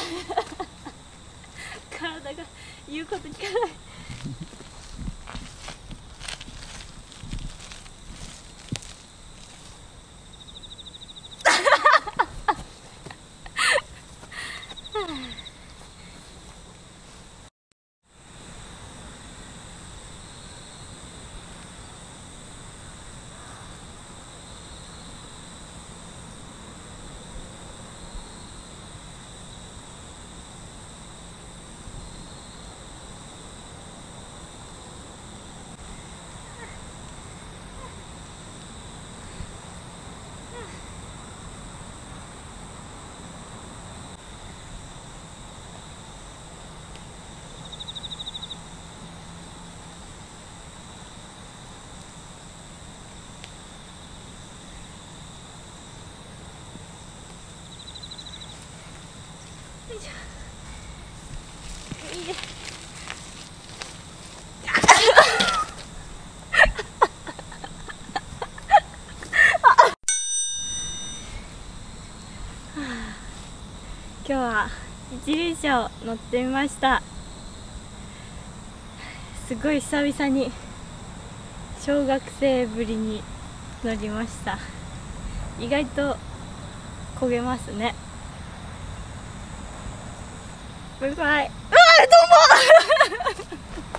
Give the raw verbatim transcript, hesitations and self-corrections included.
体が言うこと聞かない。よいしょ。いいね。今日は一輪車を乗ってみました。すごい久々に小学生ぶりに乗りました。意外と焦げますね。バイバイ。うわー、どうも